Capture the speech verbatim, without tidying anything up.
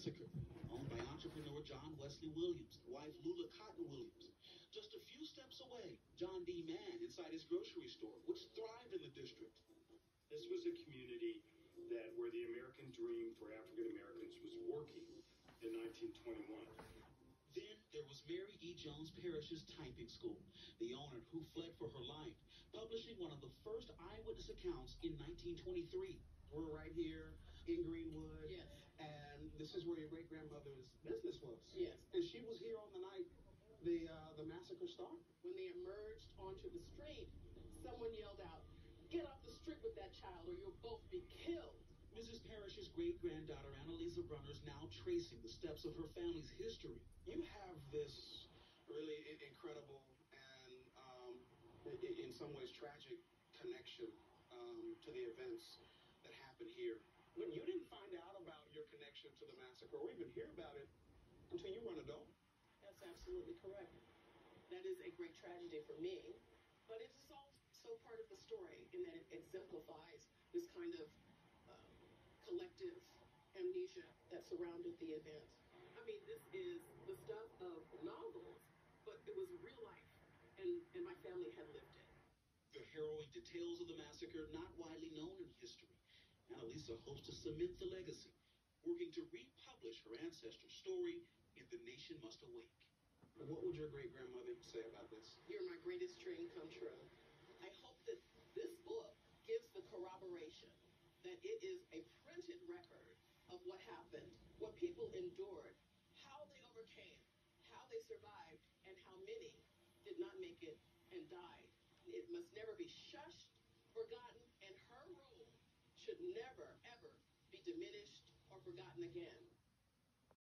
Massacre, owned by entrepreneur John Wesley Williams, wife Lula Cotton Williams. Just a few steps away, John D. Mann inside his grocery store, which thrived in the district. This was a community that where the American dream for African Americans was working in nineteen twenty-one. Then there was Mary E. Jones Parrish's typing school, the owner who fled for her life, publishing one of the first eyewitness accounts in nineteen twenty-three. We're right here in Greenwood. Yes. And this is where your great-grandmother's business was. Yes. And she was here on the night the uh, the massacre started. When they emerged onto the street, someone yelled out, "Get off the street with that child or you'll both be killed." Missus Parrish's great-granddaughter, Annalisa Brunner, is now tracing the steps of her family's history. You have this really i- incredible and, um, i- in some ways, tragic connection um, to the events that happened here. When you didn't find out about your connection to the massacre or even hear about it until you were an adult. That's absolutely correct. That is a great tragedy for me, but it is also part of the story in that it exemplifies this kind of uh, collective amnesia that surrounded the event. I mean, this is the stuff of novels, but it was real life, and, and my family had lived it. The harrowing details of the massacre not widely known in history. Annalisa hopes to cement the legacy, working to republish her ancestor's story in The Nation Must Awake. What would your great-grandmother say about this? You're my greatest dream come true. I hope that this book gives the corroboration that it is a printed record of what happened, what people endured, how they overcame, how they survived, and how many did not make it and died. It must never be shushed, forgotten, and her role should never, ever be diminished or forgotten again.